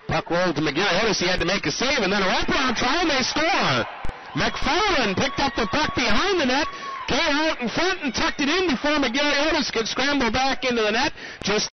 Puck rolled to McGarry Otis. He had to make a save, and then a wraparound try, and they score. McFarland picked up the puck behind the net, came out in front and tucked it in before McGarry Otis could scramble back into the net. Just